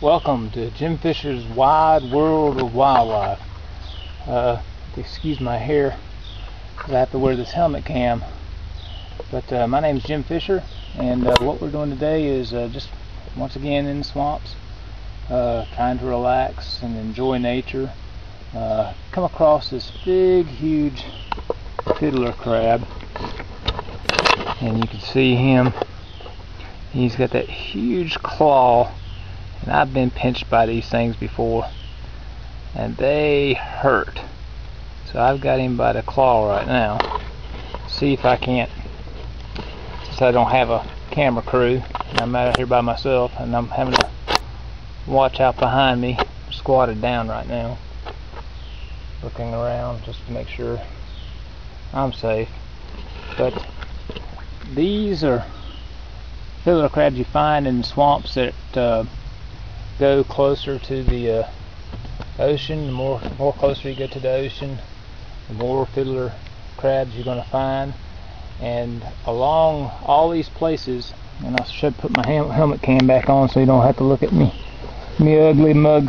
Welcome to Jim Fisher's Wide World of Wildlife. Excuse my hair, because I have to wear this helmet cam. But my name is Jim Fisher, and what we're doing today is just once again in the swamps, trying to relax and enjoy nature. Come across this big, huge fiddler crab, and you can see him. He's got that huge claw. And I've been pinched by these things before, and they hurt. So I've got him by the claw right now. See if I can't, since I don't have a camera crew, and I'm out here by myself, and I'm having to watch out behind me. I'm squatted down right now, looking around just to make sure I'm safe. But these are fiddler crabs you find in the swamps that go closer to the ocean. The more closer you go to the ocean, the more fiddler crabs you're going to find. And along all these places, and I should put my helmet cam back on so you don't have to look at me ugly mug.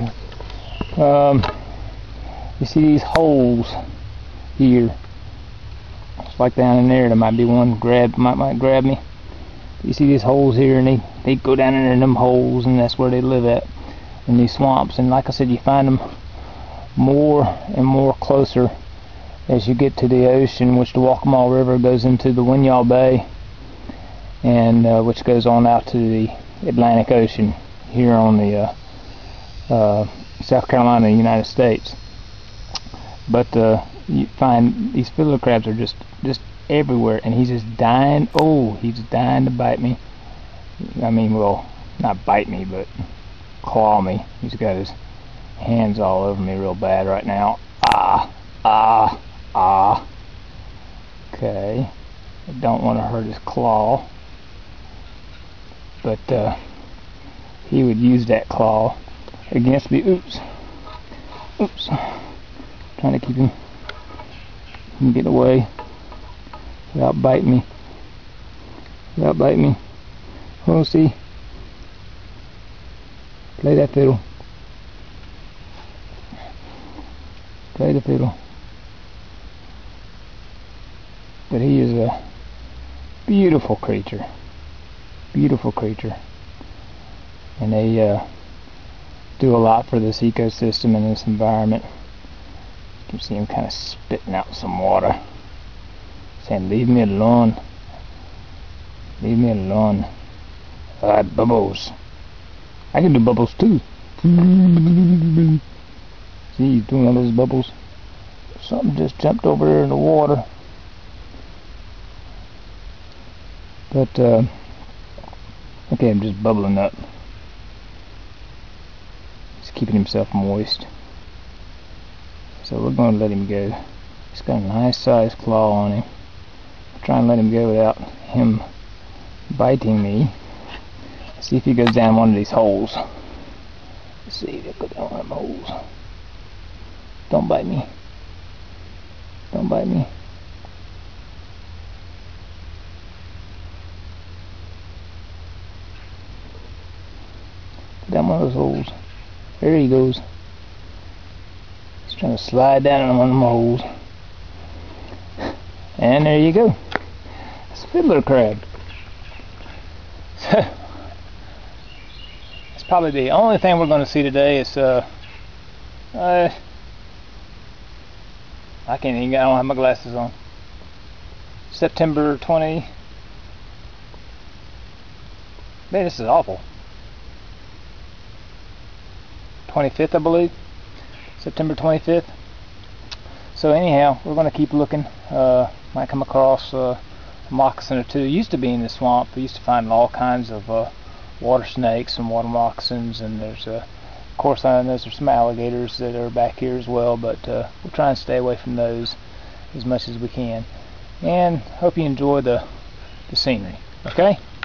You see these holes here. It's like down in there might be one might grab me. You see these holes here, and they go down into them holes, and that's where they live at, in these swamps. And like I said, you find them more and more closer as you get to the ocean, which the Walkamaw River goes into the Winyah Bay, and which goes on out to the Atlantic Ocean here on the South Carolina, United States. But you find these fiddler crabs are just everywhere, and he's just dying. Oh, he's dying to bite me. I mean, well, not bite me, but claw me. He's got his hands all over me real bad right now. Okay, I don't want to hurt his claw, but he would use that claw against me. Oops. Trying to keep him from getting away without biting me. Oh, see? Play that fiddle. Play the fiddle. But he is a beautiful creature. Beautiful creature. And they do a lot for this ecosystem and this environment. You can see him kind of spitting out some water, saying, "Leave me alone. Leave me alone. Bubbles. I can do bubbles too." See, he's doing all those bubbles. Something just jumped over there in the water. But, okay, I'm just bubbling up. He's keeping himself moist. So we're going to let him go. He's got a nice sized claw on him. I'll try and let him go without him biting me. See if he goes down one of these holes. Let's see, he'll go down one of them holes. Don't bite me. Don't bite me. Go down one of those holes. There he goes. He's trying to slide down in one of them holes. And there you go. It's a fiddler crab. It's probably the only thing we're going to see today. Is I don't have my glasses on. September 20. Man, this is awful. 25th, I believe. September 25th. So anyhow, we're going to keep looking. Might come across a moccasin or two. It used to be in the swamp. We used to find all kinds of water snakes and water moccasins, and there's of course I know there's some alligators that are back here as well, but we'll try and stay away from those as much as we can. And hope you enjoy the scenery. Okay?